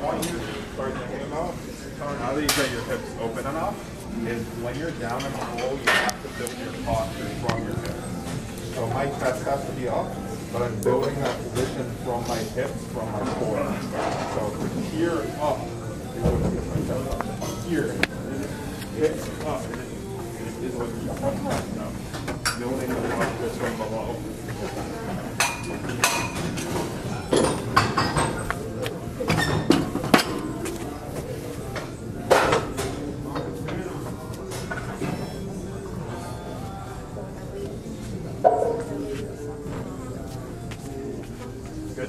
want you to start thinking about, now that you got your hips open enough, is when you're down in the hole, you have to build your posture from your hips. So my chest has to be up, but I'm building that position from my hips, from my core. So here up is what keeps my chest up. Here, hips up is what keeps my chest up. Building the posture from below. Good.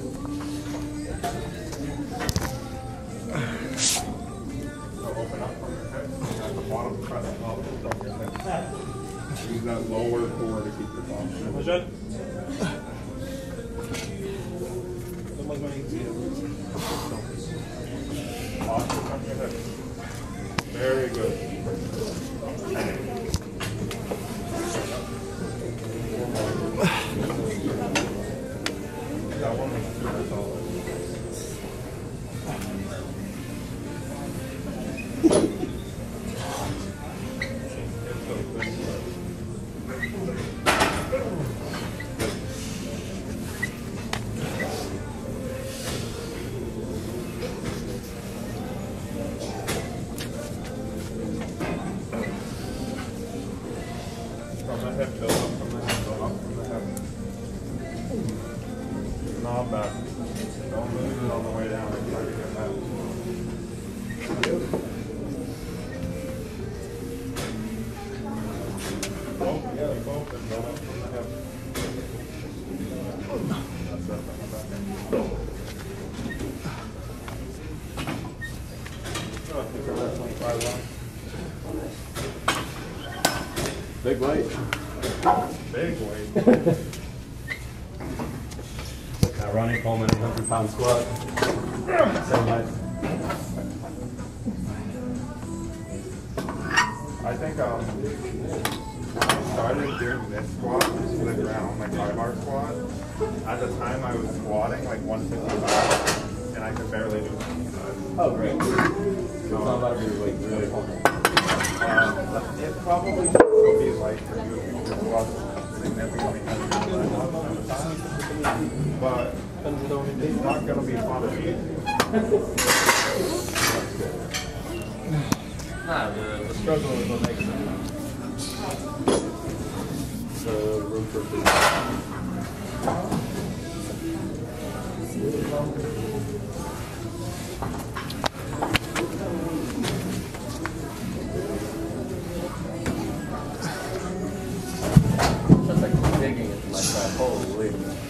So open up from your hips. At the bottom, press up from your hips. Use that lower core to keep your posture. Posture from your hips. Very good. That one was super solid. From the hip, build up from the hip, build up from the hip. Not bad. Don't lose it on the way down and try to get that. Oh, yeah, keep open, build up from the hip. That's it, bring it back in. Oh, I think we're at 25 left. Big weight. Big weight. Ronnie Coleman, 100-pound squat. Same height. I think when I started doing this squat to the ground, like high bar squat, at the time I was squatting like 155 and I could barely do 25. Oh, great. So it's not about to be like really pumping. It probably will be like for you if your squats significantly heavier than I was at the time. But it's not going to be fun to eat. Nah, the struggle is what makes it. So, room for food. Just like digging into my trap. Holy.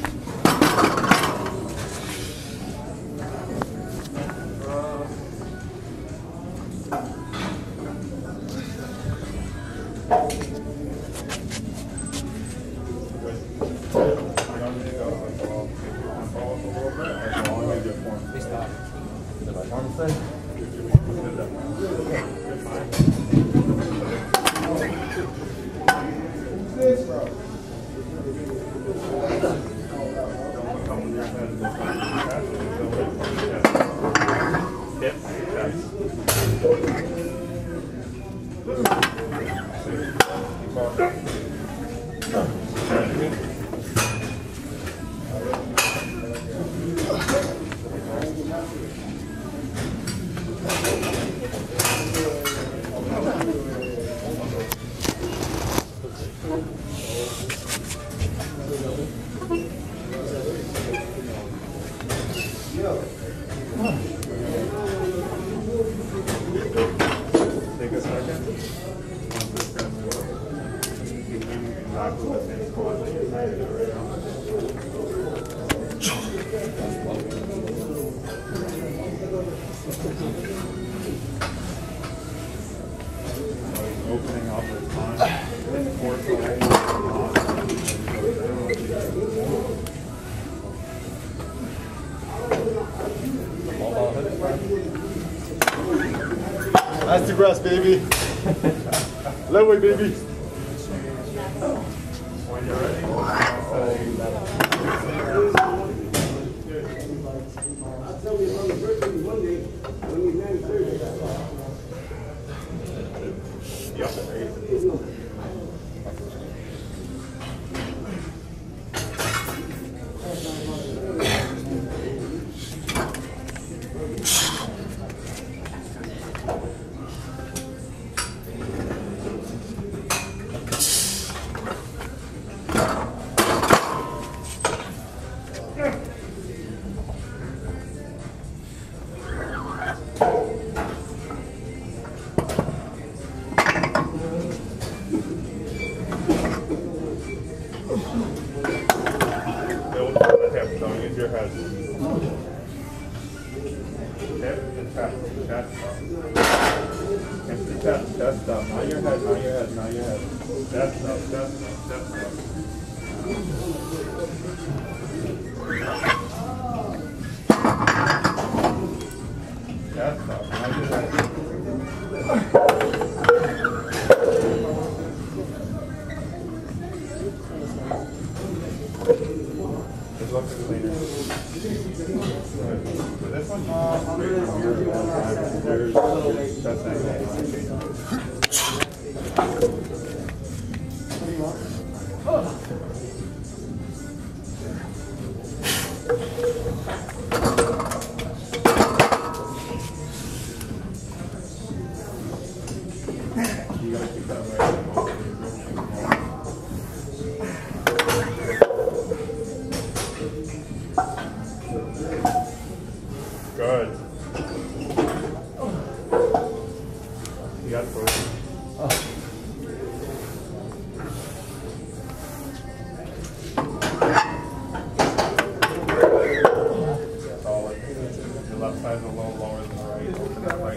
Take a second. Once this gets going, you can do exactly the same squat that you're trying to do right now. So he's opening up his time. His core side. That's the grass, baby. Low way, baby. When you're ready, I'll tell you, Don't use your head. Hip and chest, chest up. Hip to chest, chest up. Not your head, not your head, not your head. Chest up, chest up, chest up. Chest up, not your head. Good luck with the leader. For this one, that's nice. You gotta keep that way. Good. You got it, bro. Solid. Your left side's a little lower than the right. Open that right.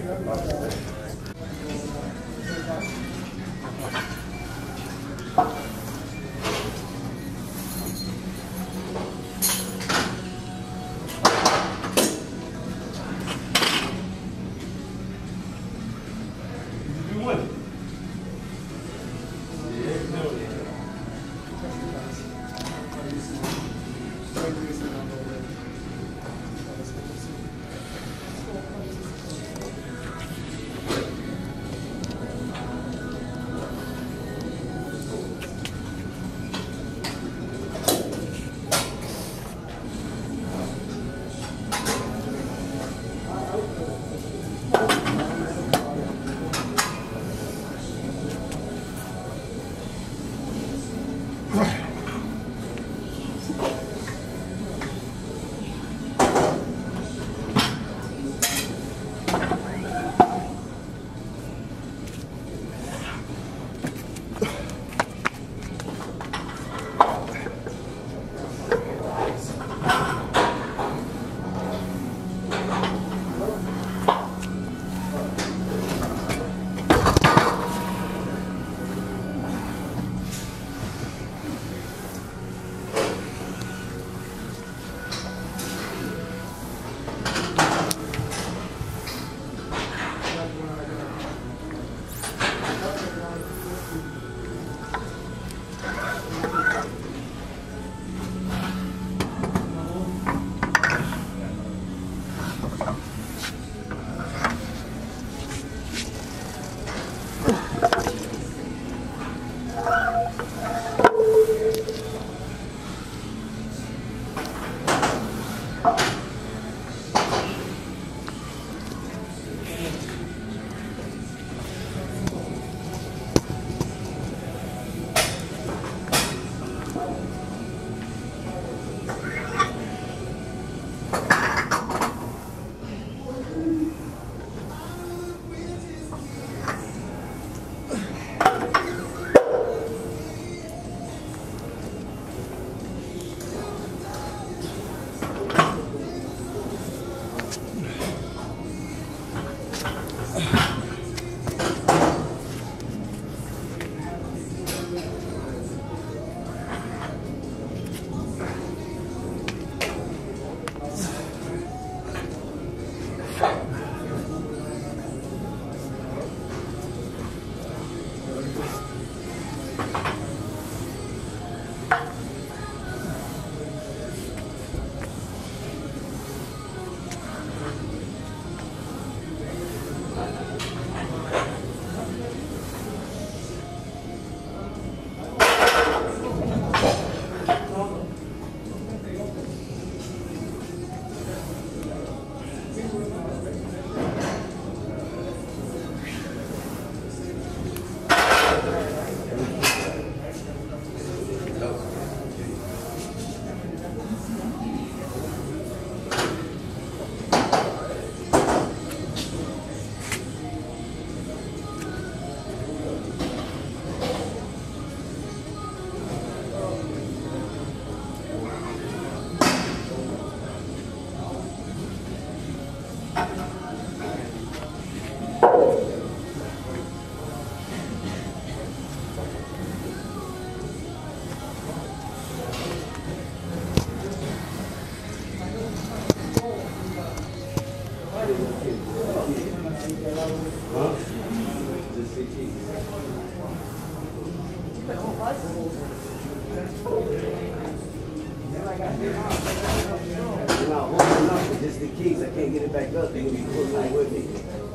Just the keys. I can't get it back up. They're gonna be pulling with me.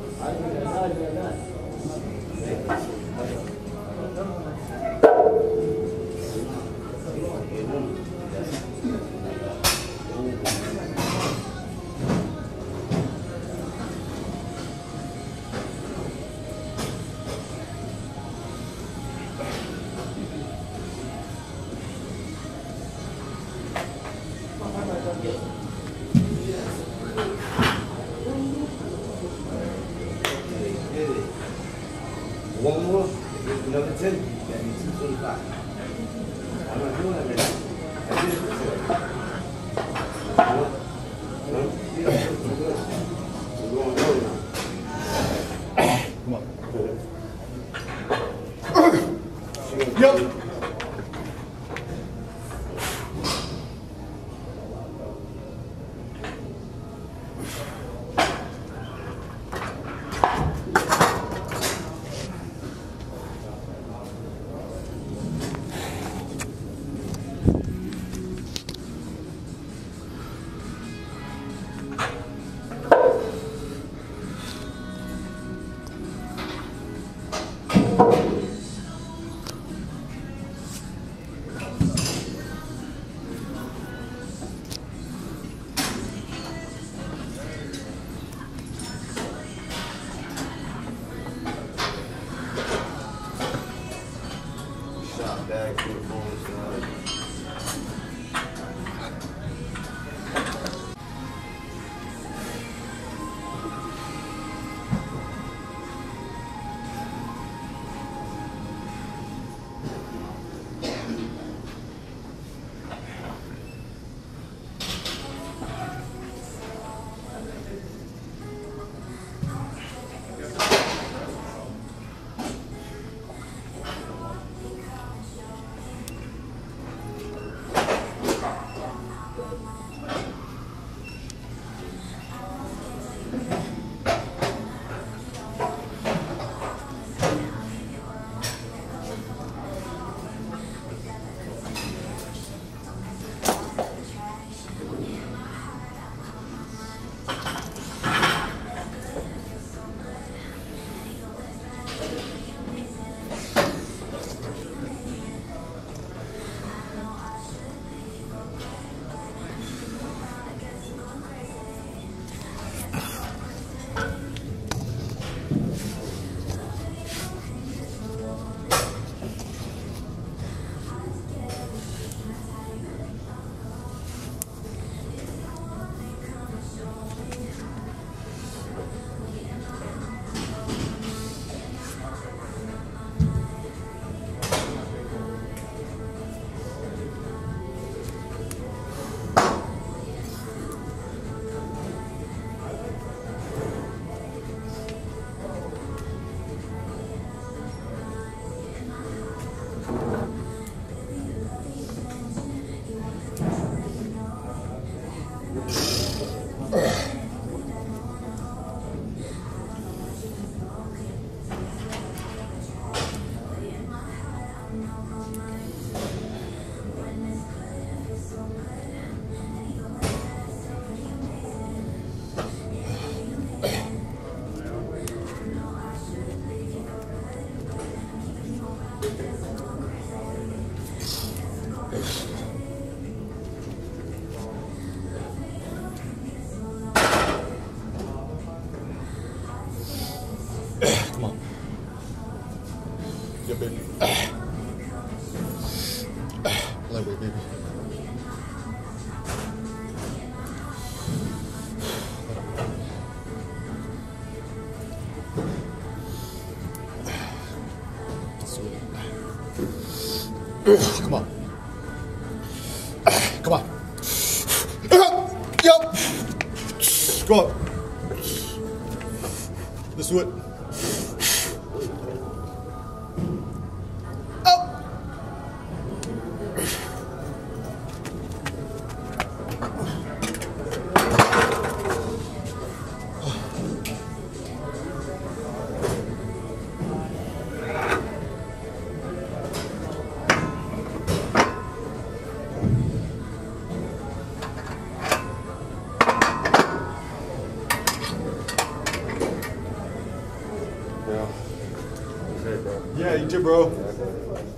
One more, another 10, that means 225. I'm not doing that right now. I did it for sure. Yeah, we're good. We're going low now. Come on. Yep. Back to the phone side. Come on. Yeah, baby. Lightweight, baby. Come on. Come on. Yep. Go up. Let's do it. Up. Yeah, you too, bro.